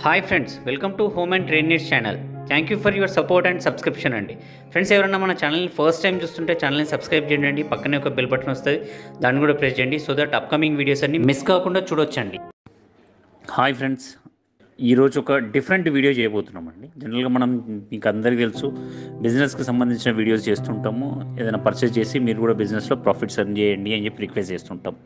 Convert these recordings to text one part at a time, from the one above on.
Hi friends, welcome to home and trade needs channel. Thank you for your support and subscription అండి. Friends, ఎవరైనా మన ఛానల్ని first time చూస్తుంటే ఛానల్ని subscribe చేయండి. పక్కనే ఒక బెల్ బటన్ వస్తుంది, దాన్ని కూడా ప్రెస్ చేయండి సో దట్ అప్కమింగ్ వీడియోస్ అన్ని మిస్ కాకుండా చూడొచ్చండి. హాయ్ ఫ్రెండ్స్, ఈరోజు ఒక డిఫరెంట్ వీడియో చేయబోతున్నామండి. జనరల్గా మనం మీకు అందరికీ తెలుసు, బిజినెస్కి సంబంధించిన వీడియోస్ చేస్తుంటాము. ఏదైనా పర్చేస్ చేసి మీరు కూడా బిజినెస్లో ప్రాఫిట్స్ ఎర్న్ చేయండి అని చెప్పి రిక్వెస్ట్ చేస్తుంటాం.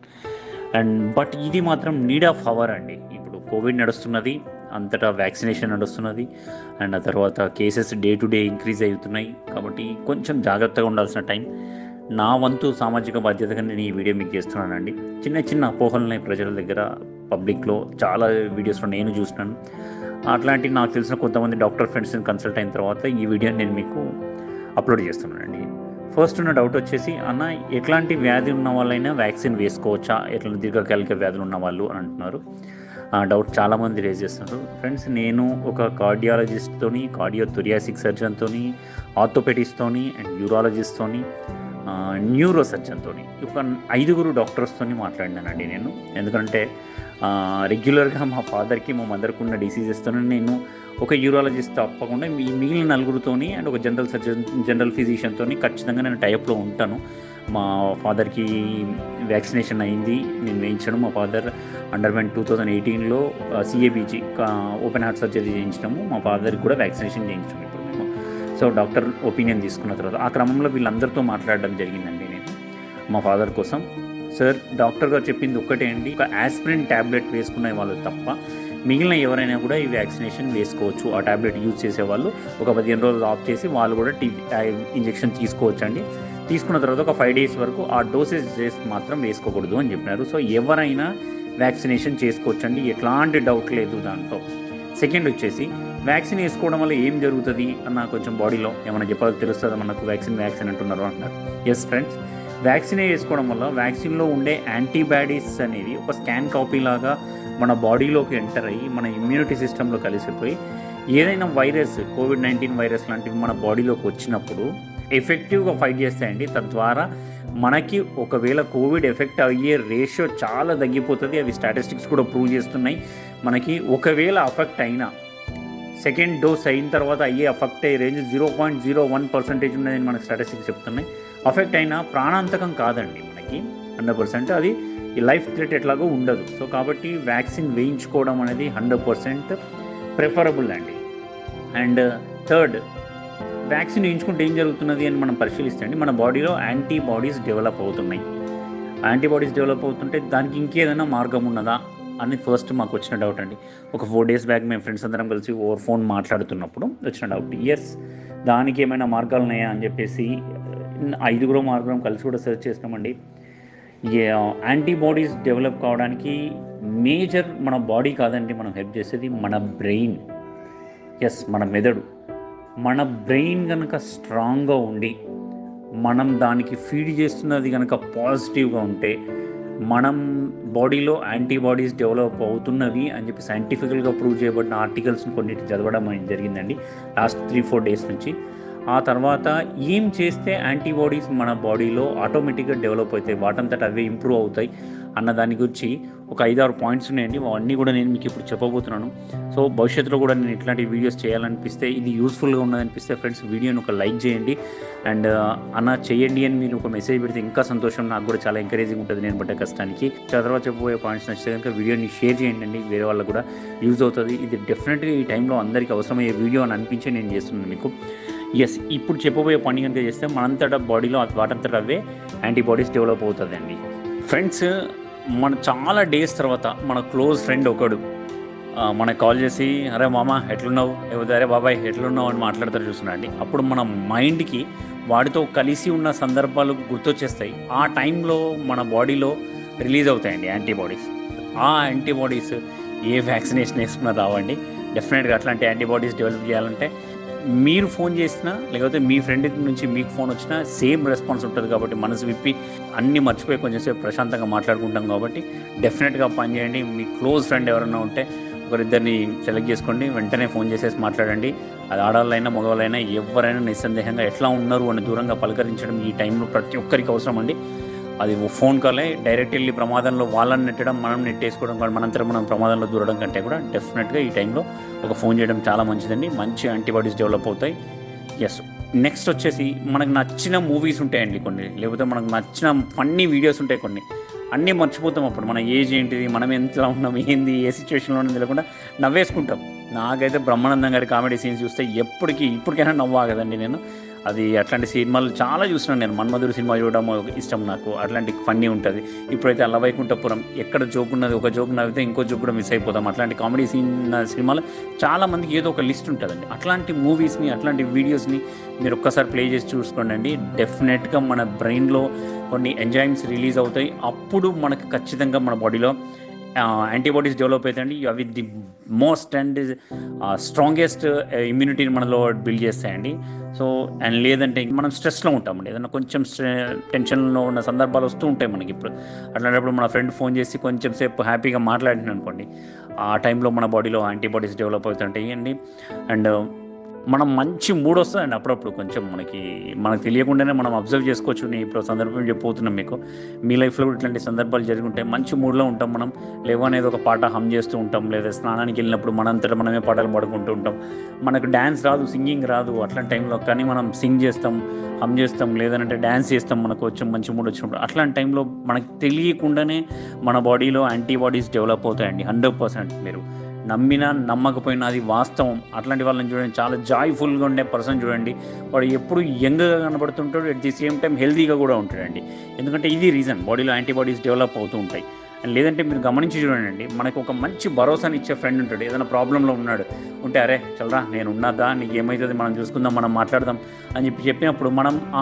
బట్ ఇది మాత్రం నీడ్ ఆఫ్ అవర్ అండి. ఇప్పుడు కోవిడ్ నడుస్తున్నది, అంతటా వ్యాక్సినేషన్ నడుస్తున్నది, అండ్ ఆ తర్వాత cases day to day increase అవుతున్నాయి. కాబట్టి కొంచెం జాగ్రత్తగా ఉండాల్సిన టైం. నా వంతు సామాజిక బాధ్యతగా నేను ఈ వీడియో మీకు చేస్తున్నానండి. చిన్న చిన్న అపోహలున్నాయి ప్రజల దగ్గర, పబ్లిక్లో చాలా వీడియోస్లో నేను చూసినాను. అట్లాంటి నాకు తెలిసిన కొంతమంది డాక్టర్ ఫ్రెండ్స్ని కన్సల్ట్ అయిన తర్వాత ఈ వీడియోని నేను మీకు అప్లోడ్ చేస్తున్నానండి. ఫస్ట్ ఉన్న డౌట్ వచ్చేసి, అన్న ఎట్లాంటి వ్యాధి ఉన్న వాళ్ళైనా వ్యాక్సిన్ వేసుకోవచ్చా, ఎట్లా దీర్ఘకాలిక వ్యాధులు ఉన్న వాళ్ళు అని అంటున్నారు. ఆ డౌట్ చాలామంది రేజ్ చేస్తున్నారు. ఫ్రెండ్స్, నేను ఒక కార్డియాలజిస్ట్తోని, కార్డియోథొరియాసిక్ సర్జన్తోని, ఆర్థోపెడిస్ట్తోని అండ్ యూరాలజిస్ట్తోని, న్యూరో సర్జన్తోని, ఒక 5 డాక్టర్స్తోని మాట్లాడినానండి నేను. ఎందుకంటే రెగ్యులర్గా మా ఫాదర్కి మా మదర్కి ఉన్న డిసీజెస్తోనే నేను ఒక యూరాలజిస్ట్ తప్పకుండా మిగిలిన 4తోని అండ్ ఒక జనరల్ ఫిజిషియన్తోని ఖచ్చితంగా నేను టైప్లో ఉంటాను. మా ఫాదర్కి వ్యాక్సినేషన్ అయింది, నేను వేయించాను. మా ఫాదర్ అండర్వెంట్ 2018లో సిఏబిజి ఓపెన్ హార్ట్ సర్జరీ చేయించినాము. మా ఫాదర్కి కూడా వ్యాక్సినేషన్ చేయించాము ఇప్పుడు మేము. సో డాక్టర్ ఒపీనియన్ తీసుకున్న తర్వాత ఆ క్రమంలో వీళ్ళందరితో మాట్లాడడం జరిగిందండి నేను మా ఫాదర్ కోసం. సార్, డాక్టర్ గారు చెప్పింది ఒక్కటే అండి, ఒక ఆస్పిరిన్ ట్యాబ్లెట్ వేసుకునే వాళ్ళు తప్ప మిగిలిన ఎవరైనా కూడా ఈ వ్యాక్సినేషన్ వేసుకోవచ్చు. ఆ ట్యాబ్లెట్ యూజ్ చేసేవాళ్ళు ఒక 15 రోజులు ఆఫ్ చేసి వాళ్ళు కూడా ఇంజెక్షన్ తీసుకోవచ్చు అండి. తీసుకున్న తర్వాత ఒక 5 days వరకు ఆ డోసేజ్ మాత్రం వేసుకోకూడదు అని చెప్పినారు. సో ఎవరైనా వ్యాక్సినేషన్ చేసుకోవచ్చు అండి, ఎట్లాంటి డౌట్ లేదు దాంట్లో. సెకండ్ వచ్చేసి, వ్యాక్సిన్ వేసుకోవడం వల్ల ఏం జరుగుతుంది అన్న కొంచెం బాడీలో ఏమైనా చెప్పాలి తెలుస్తుందా మనకు, వ్యాక్సిన్ అంటున్నారు అంటారు. ఎస్ ఫ్రెండ్స్, వ్యాక్సిన్ వేసుకోవడం వల్ల వ్యాక్సిన్లో ఉండే యాంటీబాడీస్ అనేది ఒక స్కాన్ కాపీ లాగా మన బాడీలోకి ఎంటర్ అయ్యి మన ఇమ్యూనిటీ సిస్టంలో కలిసిపోయి ఏదైనా వైరస్, కోవిడ్-19 వైరస్ లాంటివి మన బాడీలోకి వచ్చినప్పుడు ఎఫెక్టివ్గా ఫైట్ చేస్తాయండి. తద్వారా మనకి ఒకవేళ కోవిడ్ ఎఫెక్ట్ అయ్యే రేషియో చాలా తగ్గిపోతుంది. అవి స్టాటిస్టిక్స్ కూడా ప్రూవ్ చేస్తున్నాయి. మనకి ఒకవేళ అఫెక్ట్ అయినా సెకండ్ డోస్ అయిన తర్వాత అయ్యే అఫెక్ట్ అయ్యే రేంజ్ 0.01% ఉన్నదని మనకి స్టాటిస్టిక్స్ చెప్తున్నాయి. అఫెక్ట్ అయినా ప్రాణాంతకం కాదండి, మనకి 100% అది లైఫ్ థ్రెట్ ఎట్లాగో ఉండదు. సో కాబట్టి వ్యాక్సిన్ వేయించుకోవడం అనేది 100% ప్రిఫరబుల్ అండి. అండ్ థర్డ్, వ్యాక్సిన్ వేయించుకుంటే ఏం జరుగుతున్నది అని మనం పరిశీలిస్తే అండి, మన బాడీలో యాంటీబాడీస్ డెవలప్ అవుతున్నాయి. యాంటీబాడీస్ డెవలప్ అవుతుంటే దానికి ఇంకేదైనా మార్గం ఉన్నదా అని ఫస్ట్ మాకు వచ్చిన డౌట్ అండి. ఒక 4 days బ్యాక్ మేము ఫ్రెండ్స్ అందరం కలిసి ఓవర్ ఫోన్ మాట్లాడుతున్నప్పుడు వచ్చిన డౌట్. ఎస్, దానికి ఏమైనా మార్గాలు ఉన్నాయా అని చెప్పేసి 5 మార్గం కలిసి కూడా సెర్చ్ చేసినామండి. యాంటీబాడీస్ డెవలప్ కావడానికి మేజర్ మన బాడీ కాదండి మనం హెల్ప్ చేసేది, మన బ్రెయిన్. ఎస్, మన మెదడు. మన బ్రెయిన్ కనుక స్ట్రాంగ్గా ఉండి మనం దానికి ఫీడ్ చేస్తున్నది కనుక పాజిటివ్గా ఉంటే మనం బాడీలో యాంటీబాడీస్ డెవలప్ అవుతున్నవి అని చెప్పి సైంటిఫికల్గా ప్రూవ్ చేయబడిన ఆర్టికల్స్ని కొన్నిటి చదవడం జరిగిందండి లాస్ట్ 3-4 days నుంచి. ఆ తర్వాత ఏం చేస్తే యాంటీబాడీస్ మన బాడీలో ఆటోమేటిక్గా డెవలప్ అవుతాయి, వాటంతట అవే ఇంప్రూవ్ అవుతాయి అన్న దాని గురించి ఒక 5-6 పాయింట్స్ ఉన్నాయండి. అవన్నీ కూడా నేను మీకు ఇప్పుడు చెప్పబోతున్నాను. సో భవిష్యత్తులో కూడా నేను ఇట్లాంటి వీడియోస్ చేయాలనిపిస్తే, ఇది యూస్ఫుల్గా ఉన్నదనిపిస్తే ఫ్రెండ్స్ వీడియోని ఒక లైక్ చేయండి. అండ్ అన్న చేయండి అని మీరు ఒక మెసేజ్ పెడితే ఇంకా సంతోషం, నాకు కూడా చాలా ఎంకరేజింగ్ ఉంటుంది నేను పడ్డ కష్టానికి. తర్వాత చెప్పబోయే పాయింట్స్ నచ్చితే కనుక వీడియోని షేర్ చేయండి అండి, వేరే వాళ్ళకు కూడా యూజ్ అవుతుంది. ఇది డెఫినెట్గా ఈ టైంలో అందరికీ అవసరమయ్యే వీడియో అని అనిపించి నేను చేస్తున్నాను మీకు. ఎస్, ఇప్పుడు చెప్పబోయే పని కనుక చేస్తే మనంతటా బాడీలో వాటంతట అవే యాంటీబాడీస్ డెవలప్ అవుతుందండి. ఫ్రెండ్స్, మన చాలా డేస్ తర్వాత మన క్లోజ్ ఫ్రెండ్ ఒకడు మనకు కాల్ చేసి, అరే మామ ఎట్లున్నావు, లేకపోతే అరే బాబాయ్ ఎట్లున్నావు అని మాట్లాడతారు చూస్తున్నాండి. అప్పుడు మన మైండ్కి వాడితో కలిసి ఉన్న సందర్భాలు గుర్తొచ్చేస్తాయి. ఆ టైంలో మన బాడీలో రిలీజ్ అవుతాయండి యాంటీబాడీస్. ఆ యాంటీబాడీస్ ఏ వ్యాక్సినేషన్ వేసుకున్నా రావండి. డెఫినెట్గా అట్లాంటి యాంటీబాడీస్ డెవలప్ చేయాలంటే మీరు ఫోన్ చేసినా లేకపోతే మీ ఫ్రెండ్ నుంచి మీకు ఫోన్ వచ్చినా సేమ్ రెస్పాన్స్ ఉంటుంది. కాబట్టి మనసు విప్పి అన్నీ మర్చిపోయి కొంచెంసేపు ప్రశాంతంగా మాట్లాడుకుంటాం. కాబట్టి డెఫినెట్గా పని చేయండి. మీ క్లోజ్ ఫ్రెండ్ ఎవరైనా ఉంటే ఒకరిద్దరిని సెలెక్ట్ చేసుకోండి, వెంటనే ఫోన్ చేసేసి మాట్లాడండి. అది ఆడవాళ్ళైనా మగవాళ్ళైనా ఎవరైనా నిస్సందేహంగా ఎట్లా ఉన్నారు అని దూరంగా పలకరించడం ఈ టైంలో ప్రతి ఒక్కరికి అవసరం అండి. అది ఫోన్ కాలే డైరెక్ట్ వెళ్ళి ప్రమాదంలో వాళ్ళని నెట్టడం, మనం నెట్టేసుకోవడం, మనంతరం మనం ప్రమాదంలో దూరడం కంటే కూడా డెఫినెట్గా ఈ టైంలో ఒక ఫోన్ చేయడం చాలా మంచిదండి. మంచి యాంటీబాడీస్ డెవలప్ అవుతాయి. ఎస్. నెక్స్ట్ వచ్చేసి మనకు నచ్చిన మూవీస్ ఉంటాయండి కొన్ని, లేకపోతే మనకు నచ్చిన ఫన్నీ వీడియోస్ ఉంటాయి కొన్ని. అన్నీ మర్చిపోతాం అప్పుడు మన ఏజ్ ఏంటిది, మనం ఎంత ఉన్నాం, ఏంది, ఏ సిచ్యువేషన్లో ఉన్నది తెలియకుండా నవ్వేసుకుంటాం. నాకైతే బ్రహ్మానందం గారి కామెడీ సీన్స్ చూస్తే ఇప్పటికైనా నవ్వాగదండి నేను. అది అట్లాంటి సినిమాలు చాలా చూసినాను నేను. మన్మధుడు సినిమా చూడడం ఇష్టం నాకు, అట్లాంటి ఫన్నీ ఉంటుంది. ఇప్పుడైతే అల్లవైకుంఠపురం ఎక్కడ జోక్ ఉన్నది, ఒక జోక్ నవ్వితే ఇంకో జోక్ కూడా మిస్ అయిపోతాం. అట్లాంటి కామెడీ సినిమాలు చాలామందికి ఏదో ఒక లిస్ట్ ఉంటుందండి. అట్లాంటి మూవీస్ని, అట్లాంటి వీడియోస్ని మీరు ఒక్కసారి ప్లే చేసి చూసుకోండి. డెఫినెట్గా మన బ్రెయిన్లో కొన్ని ఎంజైమ్స్ రిలీజ్ అవుతాయి. అప్పుడు మనకు ఖచ్చితంగా మన బాడీలో యాంటీబాడీస్ డెవలప్ అవుతాయండి. అవి ది మోస్ట్ అండ్ స్ట్రాంగెస్ట్ ఇమ్యూనిటీని మనలో బిల్డ్ చేస్తాయండి. సో అండ్ లేదంటే మనం స్ట్రెస్లో ఉంటామండి, ఏదైనా కొంచెం టెన్షన్లో ఉన్న సందర్భాలు వస్తూ ఉంటాయి మనకి. ఇప్పుడు అట్లాంటప్పుడు మన ఫ్రెండ్ ఫోన్ చేసి కొంచెం సేపు హ్యాపీగా మాట్లాడిన అనుకోండి, ఆ టైంలో మన బాడీలో యాంటీబాడీస్ డెవలప్ అవుతుంటాయి అండి. అండ్ మనం మంచి మూడ్ వస్తుందండి అప్పుడప్పుడు. కొంచెం మనకు తెలియకుండానే మనం అబ్జర్వ్ చేసుకోవచ్చు. నేను ఇప్పుడు సందర్భం చెప్పబోతున్నాం మీకు. మీ లైఫ్లో కూడా ఇట్లాంటి సందర్భాలు జరిగి ఉంటాయి. మంచి మూడ్లో ఉంటాం మనం, లేవనేది ఒక పాట హమ్ చేస్తూ ఉంటాం, లేదా స్నానానికి వెళ్ళినప్పుడు మనంతటా మనమే పాటలు పాడుకుంటూ ఉంటాం. మనకు డ్యాన్స్ రాదు, సింగింగ్ రాదు అట్లాంటి టైంలో, కానీ మనం సింగ్ చేస్తాం, హమ్ చేస్తాం, లేదంటే డ్యాన్స్ చేస్తాం మనకు కొంచెం మంచి మూడ్ వచ్చినప్పుడు. అట్లాంటి టైంలో మనకు తెలియకుండానే మన బాడీలో యాంటీబాడీస్ డెవలప్ అవుతాయండి 100%. మీరు నమ్మినా నమ్మకపోయినా అది వాస్తవం. అట్లాంటి వాళ్ళని చూడండి, చాలా జాయ్ఫుల్గా ఉండే పర్సన్ చూడండి, వాడు ఎప్పుడు యంగ్గా కనబడుతుంటాడు, అట్ ది సేమ్ టైం హెల్తీగా కూడా ఉంటాడండి. ఎందుకంటే ఇది రీజన్, బాడీలో యాంటీబాడీస్ డెవలప్ అవుతూ ఉంటాయి. అండ్ లేదంటే మీరు గమనించి చూడండి, మనకు ఒక మంచి భరోసాని ఇచ్చే ఫ్రెండ్ ఉంటాడు. ఏదైనా ప్రాబ్లంలో ఉంటే అరే చల్రా నేను ఉన్నదా, నీకు ఏమవుతుంది, మనం చూసుకుందాం, మనం మాట్లాడదాం అని చెప్పినప్పుడు మనం ఆ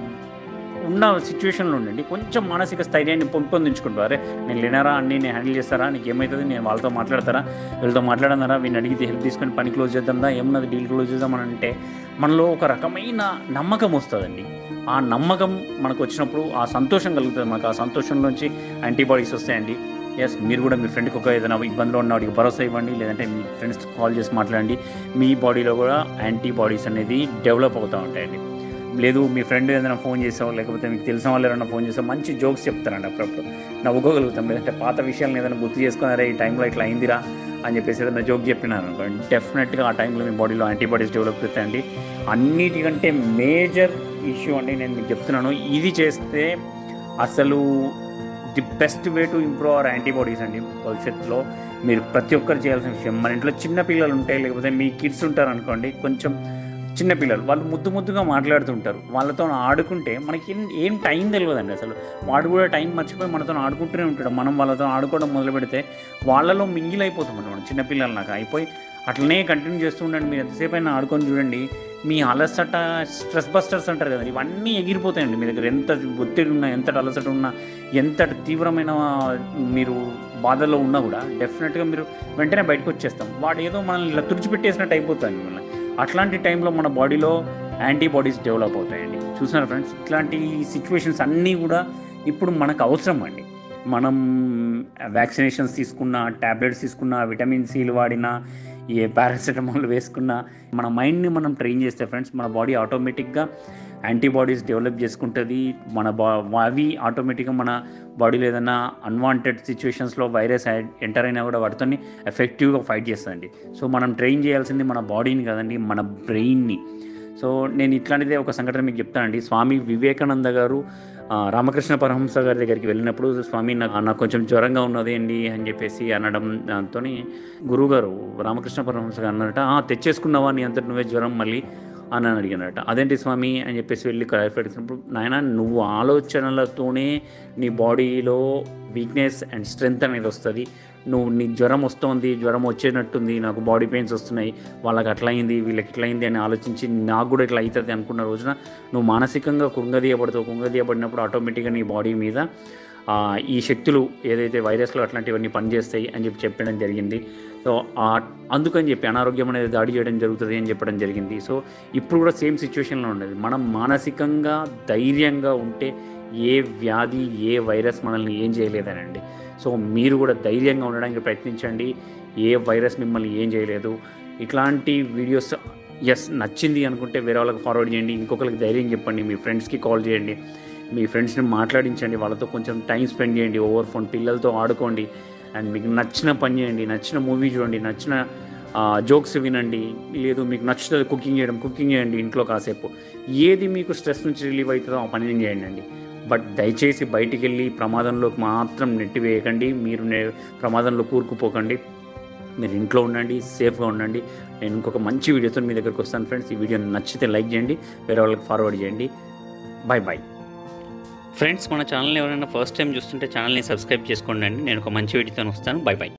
ఉన్న సిచ్యువేషన్లో ఉండండి కొంచెం మానసిక స్థైర్యాన్ని పెంపొందించుకుంటారు. అరే నేను లేనారా, అన్నీ నేను హ్యాండిల్ చేస్తారా, నీకు ఏమవుతుంది, నేను వాళ్ళతో మాట్లాడతారా, వీళ్ళతో మాట్లాడన్నారా, వీళ్ళని అడిగితే హెల్ప్ తీసుకొని పని క్లోజ్ చేద్దాందా, ఏమన్నది డీల్ క్లోజ్ చేద్దామని అంటే మనలో ఒక రకమైన నమ్మకం వస్తుందండి. ఆ నమ్మకం మనకు వచ్చినప్పుడు ఆ సంతోషం కలుగుతుంది మనకు. ఆ సంతోషంలోంచి యాంటీబాడీస్ వస్తాయండి. ఎస్, మీరు కూడా మీ ఫ్రెండ్కి ఒక ఏదైనా ఇబ్బందిలో ఉన్న వాడికి భరోసా ఇవ్వండి, లేదంటే మీ ఫ్రెండ్స్ కాల్ చేసి మాట్లాడండి. మీ బాడీలో కూడా యాంటీబాడీస్ అనేది డెవలప్ అవుతూ ఉంటాయండి. లేదు మీ ఫ్రెండ్ ఏదైనా ఫోన్ చేసావు, లేకపోతే మీకు తెలిసిన వాళ్ళు ఏదైనా ఫోన్ చేసావు, మంచి జోక్స్ చెప్తారండి, అప్పుడప్పుడు నవ్వుకోగలుగుతాం. లేదంటే పాత విషయాలను ఏదైనా గుర్తు చేసుకున్నారే, ఈ టైంలో ఇట్లా అయిందిరా అని చెప్పేసి ఏదైనా జోక్ చెప్పినారు అనుకోండి, డెఫినెట్గా ఆ టైంలో మీ బాడీలో యాంటీబాడీస్ డెవలప్ అవుతాయండి. అన్నిటికంటే మేజర్ ఇష్యూ అండి నేను మీకు చెప్తున్నాను, ఇది చేస్తే అసలు the best way to improve our antibodies అండి. భవిష్యత్తులో మీరు ప్రతి ఒక్కరు చేయాల్సిన విషయం, మన ఇంట్లో చిన్న పిల్లలు ఉంటాయి, లేకపోతే మీ కిడ్స్ ఉంటారు అనుకోండి, కొంచెం చిన్నపిల్లలు వాళ్ళు ముద్దుగా మాట్లాడుతుంటారు. వాళ్ళతో ఆడుకుంటే మనకి ఏం టైం తెలియదండి అసలు. వాడు కూడా టైం మర్చిపోయి మనతో ఆడుకుంటూనే ఉంటాడు. మనం వాళ్ళతో ఆడుకోవడం మొదలు పెడితే వాళ్ళలో మింగిల్ అయిపోతాం మనం. చిన్నపిల్లలు నాకు అయిపోయి అట్లనే కంటిన్యూ చేస్తూ ఉండండి. మీరు ఎంతసేపు అయినా ఆడుకొని చూడండి, మీ అలసట, స్ట్రెస్ బస్టర్స్ అంటారు కదా, ఇవన్నీ ఎగిరిపోతాయండి. మీ దగ్గర ఎంత ఒత్తిడి ఉన్నా, ఎంతటి అలసట ఉన్నా, ఎంతటి తీవ్రమైన మీరు బాధల్లో ఉన్నా కూడా డెఫినెట్గా మీరు వెంటనే బయటకు వచ్చేస్తాం. వాడు ఏదో మనల్ని ఇలా తుడిచిపెట్టేసినట్టు అయిపోతుంది మిమ్మల్ని. అట్లాంటి టైంలో మన బాడీలో యాంటీబాడీస్ డెవలప్ అవుతాయండి. చూసినారు ఫ్రెండ్స్, ఇట్లాంటి సిచ్యువేషన్స్ అన్నీ కూడా ఇప్పుడు మనకు అవసరం అండి. మనం వ్యాక్సినేషన్స్ తీసుకున్నా, ట్యాబ్లెట్స్ తీసుకున్నా, విటమిన్ సిలు వాడినా, ఏ పారాసిటమాల్ వేసుకున్నా, మన మైండ్ని మనం ట్రైన్ చేస్తే ఫ్రెండ్స్ మన బాడీ ఆటోమేటిక్గా యాంటీబాడీస్ డెవలప్ చేసుకుంటుంది. అవి ఆటోమేటిక్గా మన బాడీలో ఏదైనా అన్వాంటెడ్ సిచ్యువేషన్స్లో వైరస్ ఎంటర్ అయినా కూడా వాటితో ఎఫెక్టివ్గా ఫైట్ చేస్తుందండి. సో మనం ట్రైన్ చేయాల్సింది మన బాడీని కాదండి, మన బ్రెయిన్ని. సో నేను ఇట్లాంటిదే ఒక సంఘటన మీకు చెప్తానండి. స్వామి వివేకానంద గారు రామకృష్ణ పరమహంస గారి దగ్గరికి వెళ్ళినప్పుడు, స్వామి నాకు కొంచెం జ్వరంగా ఉన్నది అండి అని చెప్పేసి అనడం, దాంతో గురువుగారు రామకృష్ణ పరమహంస గారు అన్నారట, తెచ్చేసుకున్నావా నీ అంతటి నువ్వే జ్వరం మళ్ళీ అని అడిగినట. అదేంటి స్వామి అని చెప్పేసి వెళ్ళి క్లారిఫై చేసినప్పుడు, నాయన నువ్వు ఆలోచనలతోనే నీ బాడీలో వీక్నెస్ అండ్ స్ట్రెంగ్త్ అనేది వస్తుంది. నీ జ్వరం వస్తుంది, జ్వరం వచ్చేటట్టుంది, నాకు బాడీ పెయిన్స్ వస్తున్నాయి, వాళ్ళకి అట్లా అయింది, వీళ్ళకి ఇట్లా అయింది అని ఆలోచించి నాకు కూడా ఇట్లా అవుతుంది అనుకున్న రోజున నువ్వు మానసికంగా కుంగదీయబడినప్పుడు ఆటోమేటిక్గా నీ బాడీ మీద ఈ శక్తులు ఏదైతే వైరస్లు అట్లాంటివన్నీ పనిచేస్తాయి అని చెప్పడం జరిగింది. సో అందుకని చెప్పి అనారోగ్యం అనేది దాడి చేయడం జరుగుతుంది అని చెప్పడం జరిగింది. సో ఇప్పుడు కూడా సేమ్ సిచ్యువేషన్లో ఉండేది. మనం మానసికంగా ధైర్యంగా ఉంటే ఏ వ్యాధి, ఏ వైరస్ మనల్ని ఏం చేయలేదనండి. సో మీరు కూడా ధైర్యంగా ఉండడానికి ప్రయత్నించండి. ఏ వైరస్ మిమ్మల్ని ఏం చేయలేదు. ఇట్లాంటి వీడియోస్ నచ్చింది అనుకుంటే వేరే వాళ్ళకి ఫార్వర్డ్ చేయండి, ఇంకొకరికి ధైర్యం చెప్పండి, మీ ఫ్రెండ్స్కి కాల్ చేయండి. మీ ఫ్రెండ్స్ని మాట్లాడించండి, వాళ్ళతో కొంచెం టైం స్పెండ్ చేయండి ఓవర్ ఫోన్, పిల్లలతో ఆడుకోండి. అండ్ మీకు నచ్చిన పని చేయండి, నచ్చిన మూవీ చూడండి, నచ్చిన జోక్స్ వినండి. లేదు మీకు నచ్చుతుంది కుకింగ్ చేయండి ఇంట్లో కాసేపు. ఏది మీకు స్ట్రెస్ నుంచి రిలీవ్ అవుతుందో ఆ పని చేయండి అండి. బట్ దయచేసి బయటికి వెళ్ళి ప్రమాదంలోకి మాత్రం నెట్టి వేయకండి. మీరు ప్రమాదంలో కూరుకుపోకండి. మీరు ఇంట్లో ఉండండి, సేఫ్గా ఉండండి. నేను ఇంకొక మంచి వీడియోతో మీ దగ్గరికి వస్తాను ఫ్రెండ్స్. ఈ వీడియో నచ్చితే లైక్ చేయండి, వేరే వాళ్ళకి ఫార్వర్డ్ చేయండి. బాయ్. ఫ్రెండ్స్, మన ఛానల్ని ఎవరైనా ఫస్ట్ టైం చూస్తుంటే ఛానల్ని సబ్స్క్రైబ్ చేసుకోండి. నేను ఒక మంచి వీడియోతో వస్తాను. బాయ్.